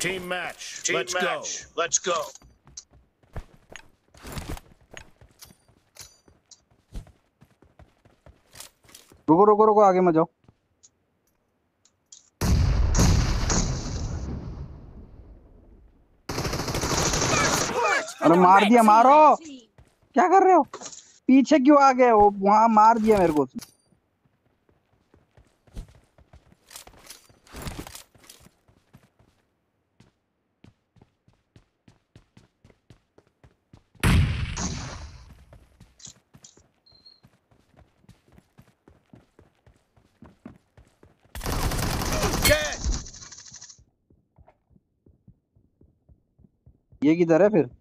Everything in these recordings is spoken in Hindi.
Team match. Let's go. Let's go. रुको रुको रुको, आगे मत जाओ। अरे मार दिया, मारो। क्या कर रहे हो? पीछे क्यों आ गए हो? वहां मार दिया मेरे को। ये किधर है फिर?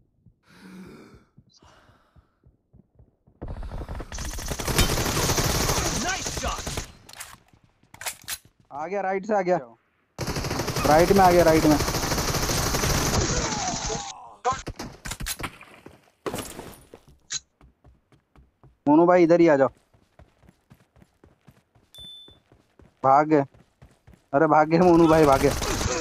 आ गया, राइट से आ गया, राइट में आ गया, राइट में। मोनू भाई इधर ही आ जाओ। भाग गए, अरे भाग गए मोनू भाई, भागे।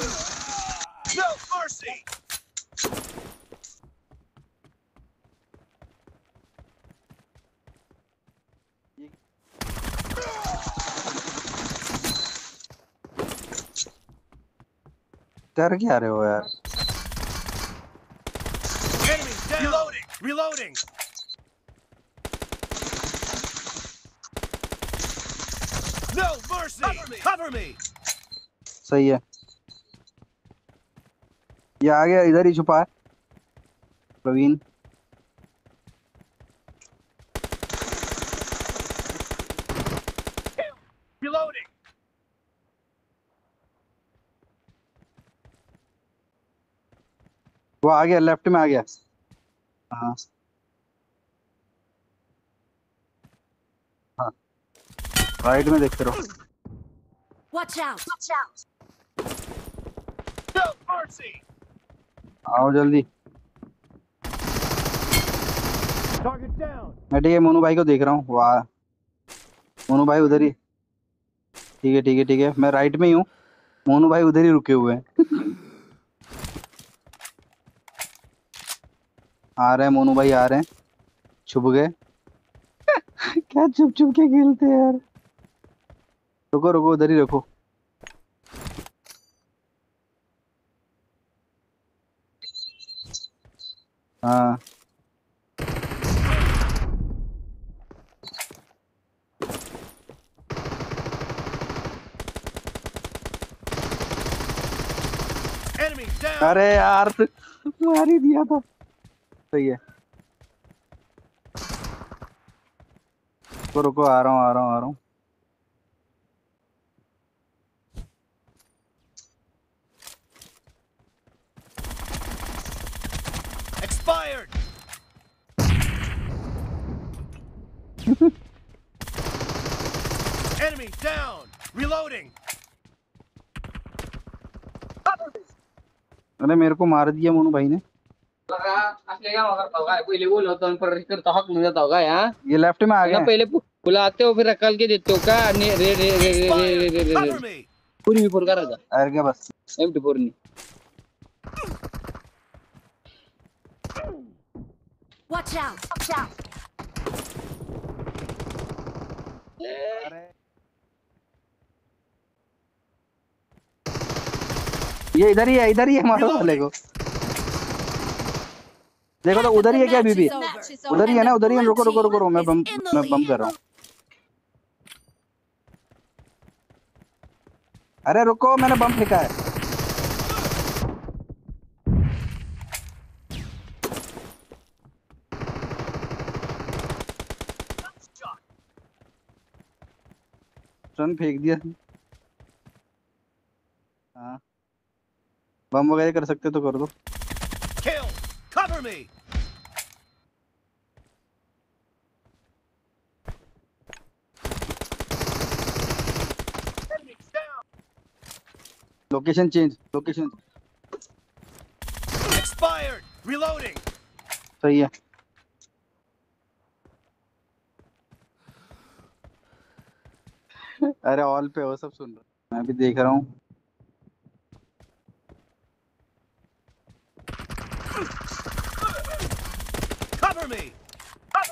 डर क्या रहे हो यार? Reloading. No mercy. Cover me. सही है, ये आ गया, इधर ही छुपा है प्रवीण। Reloading. वो आ गया, लेफ्ट में आ गया। हाँ हाँ, राइट में देखते रहो। Watch out! Watch out! No mercy. आओ जल्दी। Target down. मैं ठीक है, मोनू भाई को देख रहा हूँ। वाह, मोनू भाई उधर ही। ठीक है ठीक है ठीक है, मैं राइट में ही हूँ, मोनू भाई उधर ही रुके हुए हैं। आ रहे हैं मोनू भाई, आ रहे हैं। छुप गए। क्या छुप छुप के खेलते हैं यार। रुको रुको, उधर ही रखो। हाँ Enemy down. अरे यार, मार ही दिया था। सही है, रुको रुको, आ रहा हूँ आ रहा हूँ आ रहा हूँ। Expired. Enemy down. Reloading. अरे मेरे को मार दिया मोनू भाई ने। पहले बोल होता पर करता हक मिल जाता होगा यार। ये लेफ्ट में आ गया। पहले बुलाते हो फिर अकल के देते हो का? रे रे रे रे रे रे Cover me. पूरी भी फोन कर रहा था। अरे क्या बस M24 नहीं। Watch out! Watch out! अरे ये इधर ही है, मारो वाले को। देखो तो उधर ही है क्या बीबी? उधर ही है ना, उधर ही है। रुको रुको रुको, मैं बम कर रहा हूँ। अरे रुको, मैंने बम फेंका है। टन फेंक दिया। हाँ, बम वगैरह कर सकते तो कर दो। Kill. Cover me. Location change, location. Expired. Reloading. सही है। अरे ऑल पे हो, सब सुन रहा, मैं भी देख रहा हूँ।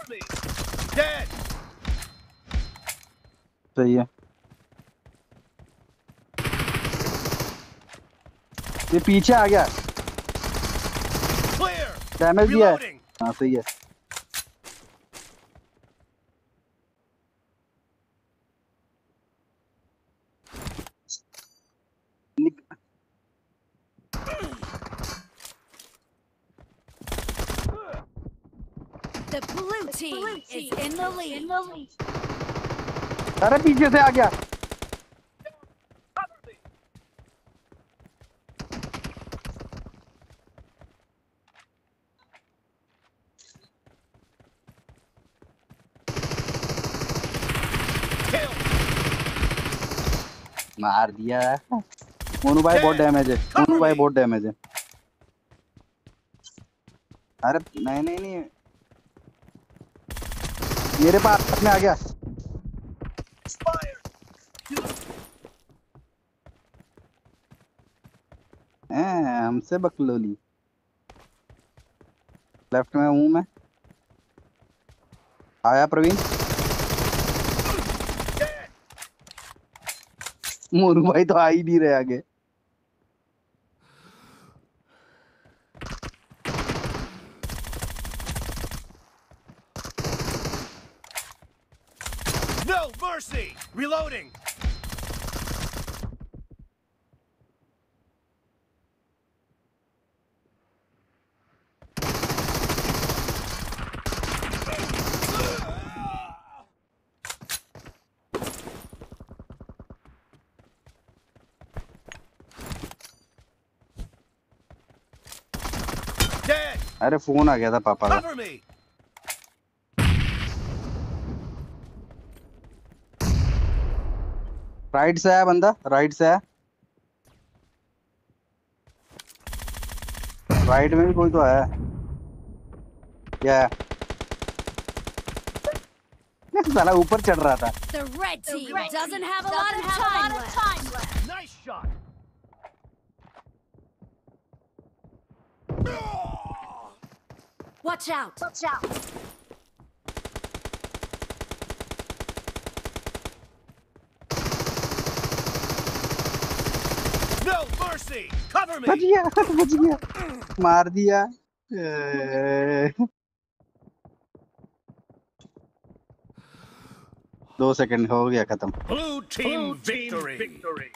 Cover me. Dead. सही है। ये पीछे आ गया, Clear. डैमेज दिया है। Reloading. हाँ सही है। निक- The blue team is in the lead. अरे पीछे से आ गया। Cover me. Kill. मार दिया। मोनू भाई बहुत डैमेज है, मोनू भाई बहुत डैमेज है। अरे नहीं नहीं नहीं, मेरे पास में आ गया। Expired. हमसे बकलोली। लेफ्ट में हूँ मैं। आया प्रवीण। Dead. मोनू भाई तो आ ही नहीं रहे आगे। No mercy. Reloading. Dead. अरे फोन आ गया था पापा का। Cover me. राइट से आया बंदा, राइट से आया। राइट में भी कोई तो आया। क्या साला ऊपर चढ़ रहा था। The red team doesn't have a lot of time left. Nice shot. Watch out. No mercy. Cover बच me. गया, बच गया, मार दिया। 2 सेकंड हो गया खत्म। Blue team victory.